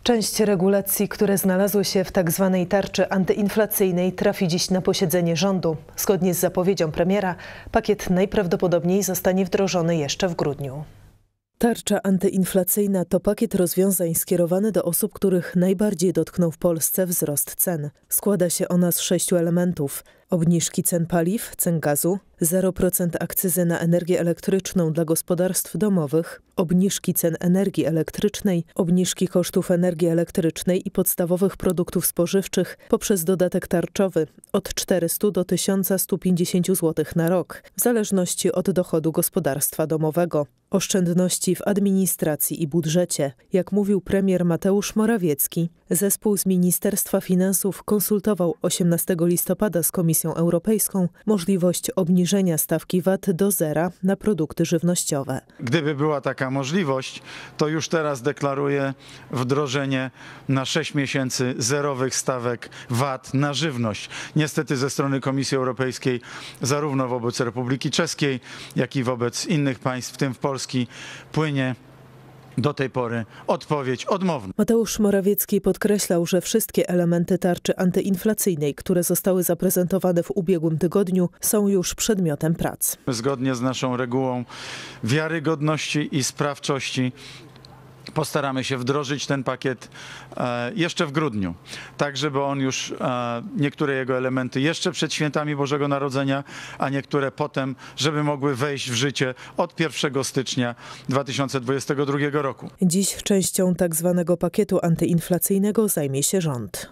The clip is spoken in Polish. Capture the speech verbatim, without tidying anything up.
Część regulacji, które znalazły się w tzw. tarczy antyinflacyjnej, trafi dziś na posiedzenie rządu. Zgodnie z zapowiedzią premiera, pakiet najprawdopodobniej zostanie wdrożony jeszcze w grudniu. Tarcza antyinflacyjna to pakiet rozwiązań skierowany do osób, których najbardziej dotknął w Polsce wzrost cen. Składa się ona z sześciu elementów: obniżki cen paliw, cen gazu, zero procent akcyzy na energię elektryczną dla gospodarstw domowych, obniżki cen energii elektrycznej, obniżki kosztów energii elektrycznej i podstawowych produktów spożywczych poprzez dodatek tarczowy od czterystu do tysiąca stu pięćdziesięciu złotych na rok, w zależności od dochodu gospodarstwa domowego. Oszczędności w administracji i budżecie. Jak mówił premier Mateusz Morawiecki, zespół z Ministerstwa Finansów konsultował osiemnastego listopada z Komisją Europejską możliwość obniżenia stawki V A T do zera na produkty żywnościowe. Gdyby była taka możliwość, to już teraz deklaruję wdrożenie na sześć miesięcy zerowych stawek V A T na żywność. Niestety ze strony Komisji Europejskiej zarówno wobec Republiki Czeskiej, jak i wobec innych państw, w tym w Polski, płynie do tej pory odpowiedź odmowna. Mateusz Morawiecki podkreślał, że wszystkie elementy tarczy antyinflacyjnej, które zostały zaprezentowane w ubiegłym tygodniu, są już przedmiotem prac. Zgodnie z naszą regułą wiarygodności i sprawczości postaramy się wdrożyć ten pakiet jeszcze w grudniu, tak żeby on już, niektóre jego elementy jeszcze przed świętami Bożego Narodzenia, a niektóre potem, żeby mogły wejść w życie od pierwszego stycznia dwa tysiące dwudziestego drugiego roku. Dziś częścią tak zwanego pakietu antyinflacyjnego zajmie się rząd.